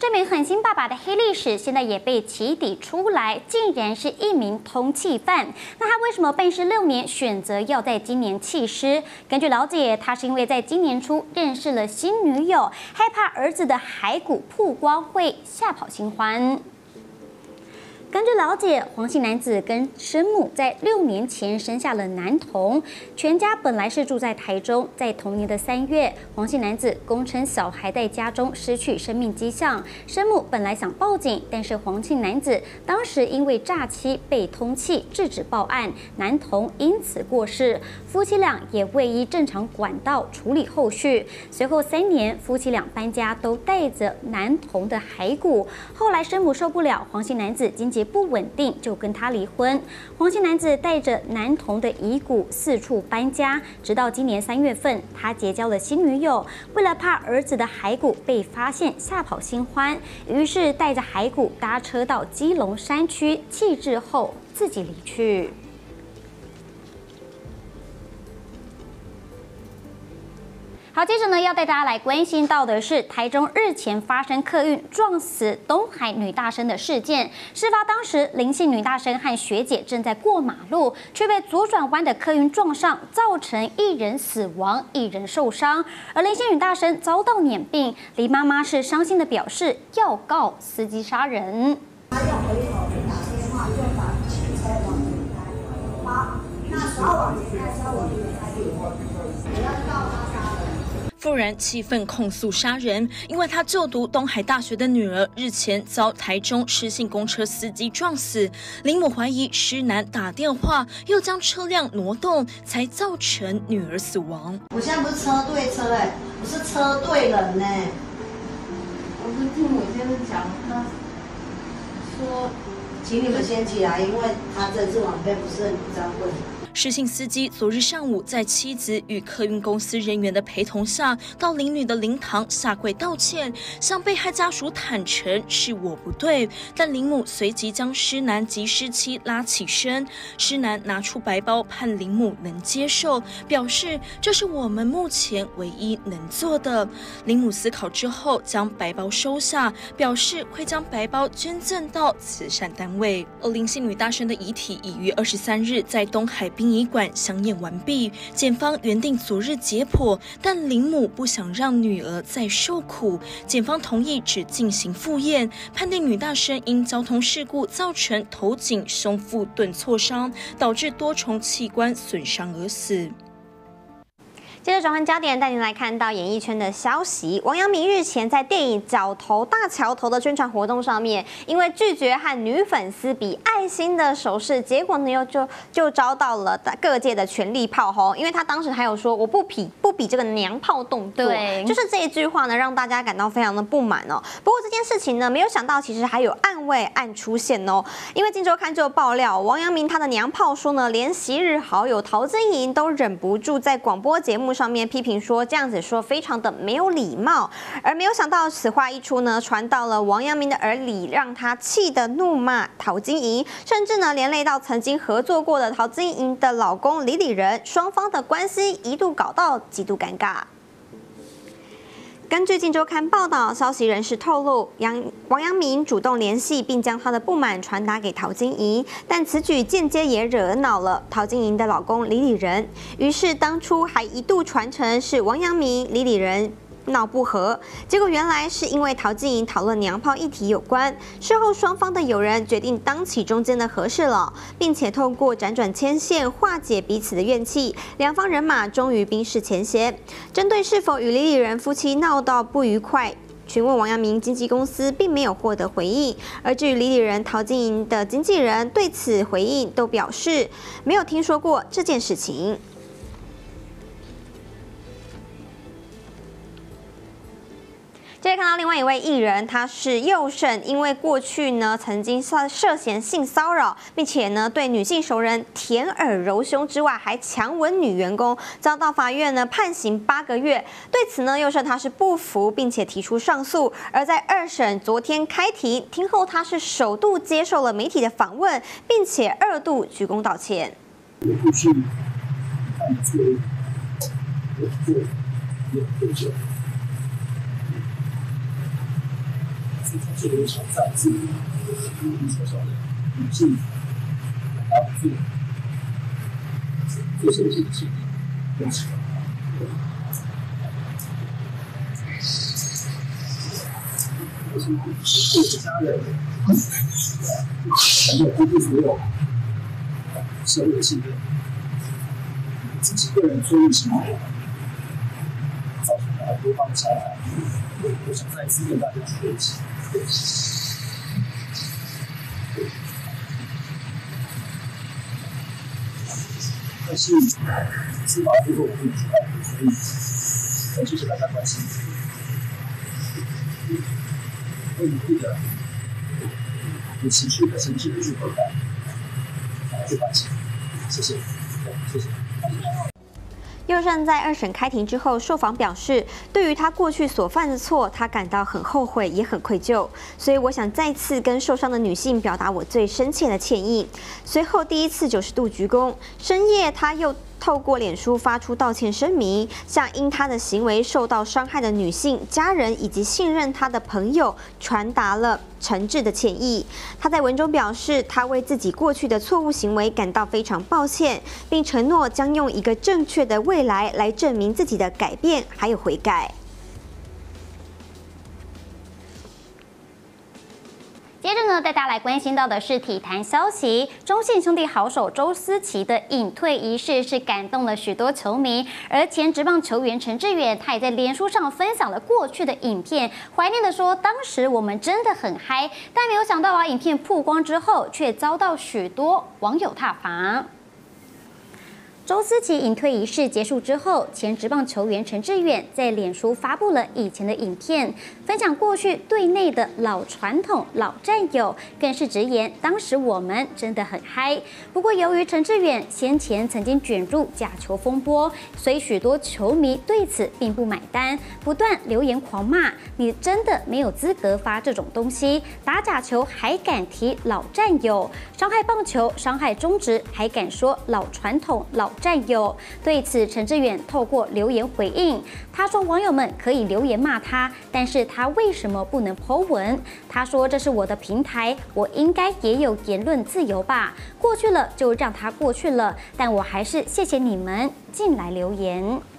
这名狠心爸爸的黑历史现在也被起底出来，竟然是一名通缉犯。那他为什么办事6年，选择要在今年弃尸？根据了解，他是因为在今年初认识了新女友，害怕儿子的骸骨曝光会吓跑新欢。根据了解，黄姓男子跟生母在6年前生下了男童，全家本来是住在台中。在同年的3月，黄姓男子供称小孩在家中失去生命迹象，生母本来想报警，但是黄姓男子当时因为诈欺被通缉，制止报案，男童因此过世。夫妻俩也未依正常管道处理后续。随后3年，夫妻俩搬家都带着男童的骸骨。后来生母受不了，黄姓男子经济不稳定，就跟他离婚。黄姓男子带着男童的遗骨四处搬家，直到今年3月份，他结交了新女友。为了怕儿子的骸骨被发现吓跑新欢，于是带着骸骨搭车到基隆山区弃置后自己离去。好，接着呢，要带大家来关心到的是台中日前发生客运撞死东海女大生的事件。事发当时，林姓女大生和学姐正在过马路，却被左转弯的客运撞上，造成1人死亡，1人受伤。而林姓女大生遭到碾病，林妈妈是伤心的表示要告司机杀人。 他要回头打电话，就把汽车往前开。好，那时候往前开，时候我也开我要告他杀人。 妇人气愤控诉杀人，因为她就读东海大学的女儿日前遭台中施姓公车司机撞死，林母怀疑施男打电话又将车辆挪动，才造成女儿死亡。 我现在不是车对车哎，我是车对人呢。我是听我先生讲，他说，请你们先起来，因为他这次晚辈不是很张贵。 施姓司机昨日上午在妻子与客运公司人员的陪同下，到林女的灵堂下跪道歉，向被害家属坦诚是我不对。但林母随即将施男及施妻拉起身，施男拿出白包，盼林母能接受，表示这是我们目前唯一能做的。林母思考之后，将白包收下，表示会将白包捐赠到慈善单位。而林姓女大生的遗体已于23日在东海殡仪馆详验完毕，检方原定昨日解剖，但林母不想让女儿再受苦，检方同意只进行复验，判定女大生因交通事故造成头颈、胸腹钝挫伤，导致多重器官损伤而死。 接着转换焦点，带您来看到演艺圈的消息。王阳明日前在电影《角头大桥头》的宣传活动上面，因为拒绝和女粉丝比爱心的手势，结果呢就遭到了各界的全力炮轰。因为他当时还有说我不比这个娘炮动作， 对， 就是这一句话呢，让大家感到非常的不满哦。不过这件事情呢，没有想到其实还有案出现哦。因为《镜周刊》就爆料，王阳明他的娘炮说呢，连昔日好友陶晶莹都忍不住在广播节目上面批评说，这样子说非常的没有礼貌。而没有想到此话一出呢，传到了王阳明的耳里，让他气得怒骂陶晶莹，甚至呢连累到曾经合作过的陶晶莹的老公李李仁，双方的关系一度搞到极度尴尬。根据《镜周刊》报道，消息人士透露，王阳明主动联系，并将他的不满传达给陶晶莹，但此举间接也惹恼了陶晶莹的老公李李仁。于是当初还一度传成是王阳明、李李仁闹不和，结果原来是因为陶晶莹讨论娘炮议题有关。事后双方的友人决定当起中间的和事佬，并且透过辗转牵线化解彼此的怨气，两方人马终于冰释前嫌。针对是否与李李仁夫妻闹到不愉快，询问王阳明经纪公司并没有获得回应。而至于李李仁、陶晶莹的经纪人对此回应都表示没有听说过这件事情。接着看到另外一位艺人，他是佑胜，因为过去呢曾经涉嫌性骚扰，并且呢对女性熟人舔耳揉胸之外，还强吻女员工，遭到法院呢判刑8个月。对此呢，佑胜他是不服，并且提出上诉。而在2审昨天开庭，庭后他是首度接受了媒体的访问，并且2度鞠躬道歉。 我不是犯罪，我做也不久。 这个挑战自己，所说的女性，然后做身体的事情，坚持。对家人，还有对所有社会的信任，自己个人错误行为，造成了多方的伤害。我想再次跟大家说对不起。但是司法最后我会知道，所以很谢谢大家关心。会努力的，有持续的、诚挚的去回答，去反省。谢谢，谢谢。 佑胜在2审开庭之后受访表示，对于他过去所犯的错，他感到很后悔，也很愧疚。所以我想再次跟受伤的女性表达我最深切的歉意。随后第1次90度鞠躬，深夜他又透过脸书发出道歉声明，向因他的行为受到伤害的女性、家人以及信任他的朋友传达了诚挚的歉意。他在文中表示，他为自己过去的错误行为感到非常抱歉，并承诺将用一个正确的未来来证明自己的改变还有悔改。 接着呢，带大家来关心到的是体坛消息。中信兄弟好手周思齐的隐退仪式是感动了许多球迷，而前职棒球员陈致远，他也在脸书上分享了过去的影片，怀念的说，当时我们真的很嗨，但没有想到影片曝光之后，却遭到许多网友挞伐。周思齐隐退仪式结束之后，前职棒球员陈致远在脸书发布了以前的影片，分享过去队内的老传统、老战友，更是直言当时我们真的很嗨。不过，由于陈致远先前曾经卷入假球风波，所以许多球迷对此并不买单，不断留言狂骂：“你真的没有资格发这种东西，打假球还敢提老战友，伤害棒球、伤害中职，还敢说老传统、老战友。”对此，陈致远透过留言回应，他说网友们可以留言骂他，但是他为什么不能 po 文？他说这是我的平台，我应该也有言论自由吧？过去了就让它过去了，但我还是谢谢你们进来留言。